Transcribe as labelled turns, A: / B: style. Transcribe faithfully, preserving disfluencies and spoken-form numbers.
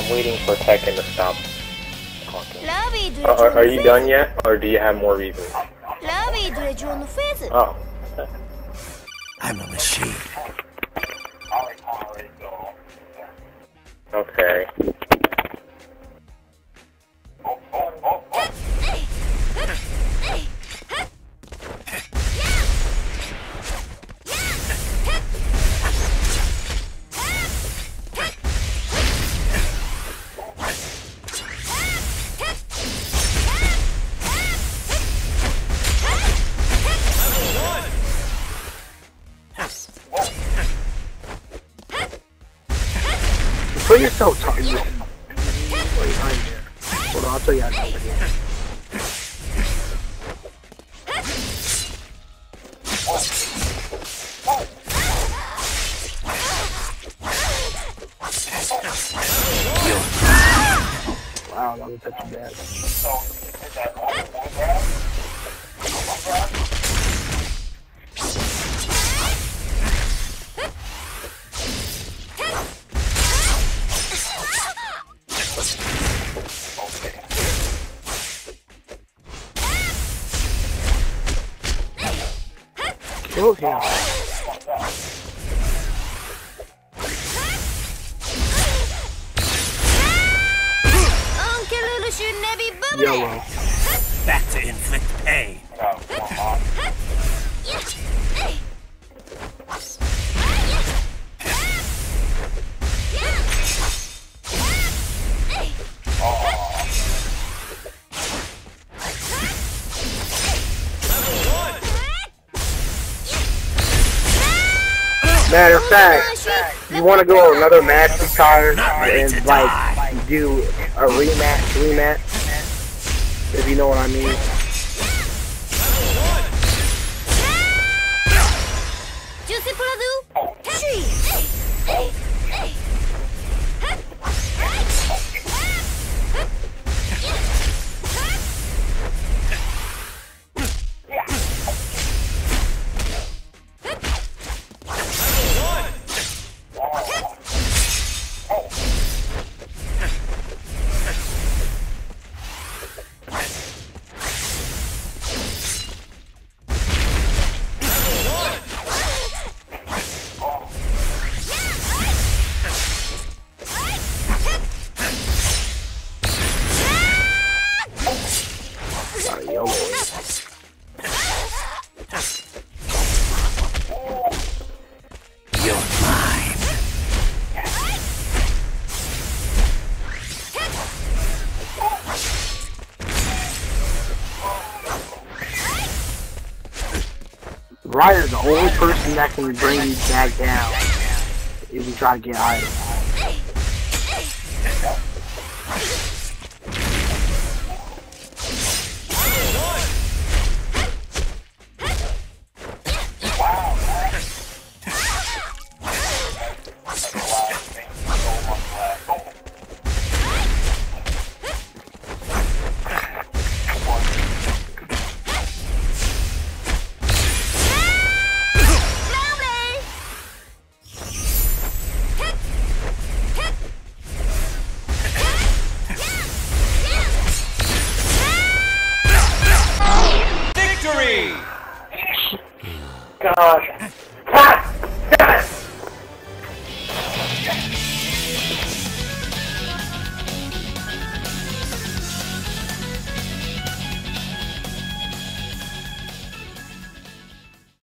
A: waiting for Tekken to stop talking. Uh, are, are you done yet, or do you have more reasons? Oh.
B: I'm a machine.
A: Okay.
C: Put yourself talking. Wait, I'm here. Hold on, I'll tell you how to do it again. Wow, that was such a bad. Kill him. Yellow.
B: Back to inflict pain.
C: Matter of fact, you want to go another match with Tyler and like do a rematch, rematch, if you know what I mean. Ryder's the only person that can bring you back down if you try to get items.
A: Gosh.